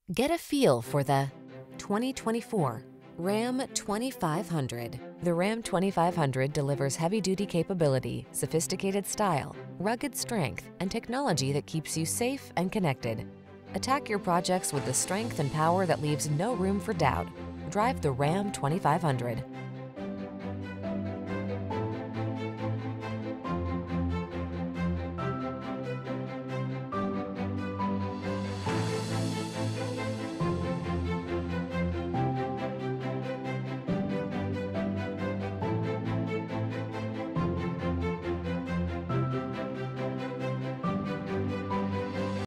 Get a feel for the 2024 Ram 2500. The Ram 2500 delivers heavy-duty capability, sophisticated style, rugged strength, and technology that keeps you safe and connected. Attack your projects with the strength and power that leaves no room for doubt. Drive the Ram 2500.